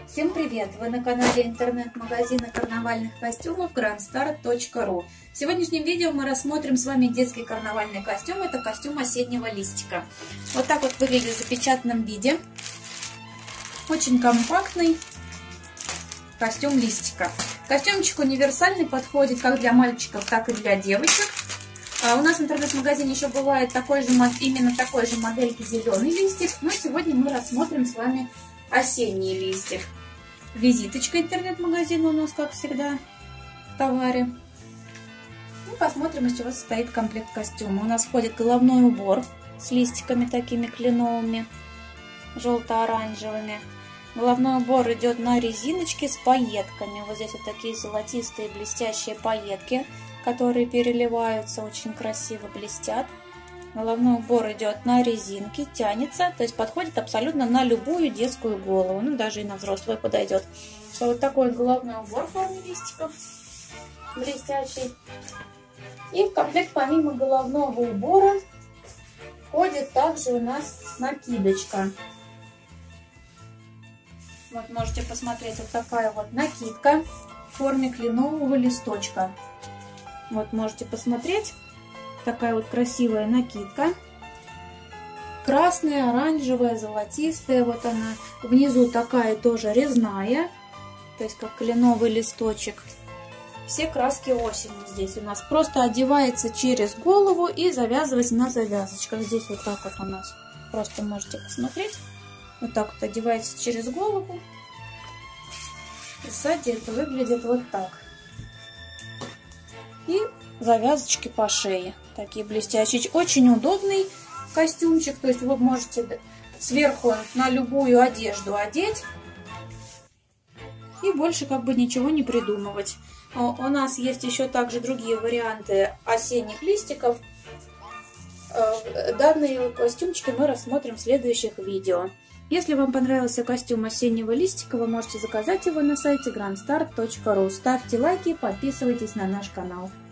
Всем привет! Вы на канале интернет-магазина карнавальных костюмов grandstart.ru. В сегодняшнем видео мы рассмотрим с вами детский карнавальный костюм. Это костюм осеннего листика. Вот так вот выглядит в запечатанном виде. Очень компактный костюм листика. Костюмчик универсальный, подходит как для мальчиков, так и для девочек. У нас в интернет-магазине еще бывает именно такой же модельки зеленый листик. Но сегодня мы рассмотрим с вами осенний листик. Визиточка интернет-магазина у нас, как всегда, в товаре. Ну, посмотрим, из чего состоит комплект костюма. У нас входит головной убор с листиками такими кленовыми, желто-оранжевыми. Головной убор идет на резиночке с пайетками. Вот здесь вот такие золотистые блестящие пайетки, которые переливаются, очень красиво блестят. Головной убор идет на резинке, тянется, то есть подходит абсолютно на любую детскую голову, ну даже и на взрослую подойдет. Вот такой вот головной убор в форме листиков, блестящий. И в комплект помимо головного убора входит также у нас накидочка. Вот можете посмотреть, вот такая вот накидка в форме кленового листочка. Вот можете посмотреть. Такая вот красивая накидка. Красная, оранжевая, золотистая. Вот она. Внизу такая тоже резная. То есть как кленовый листочек. Все краски осени здесь у нас. Просто одевается через голову и завязывается на завязочках. Здесь вот так вот у нас. Просто можете посмотреть. Вот так вот одевается через голову. И сзади это выглядит вот так. И завязочки по шее. Такие блестящие. Очень удобный костюмчик. То есть вы можете сверху на любую одежду одеть. И больше как бы ничего не придумывать. У нас есть еще также другие варианты осенних листиков. Данные костюмчики мы рассмотрим в следующих видео. Если вам понравился костюм осеннего листика, вы можете заказать его на сайте grandstart.ru. Ставьте лайки, подписывайтесь на наш канал.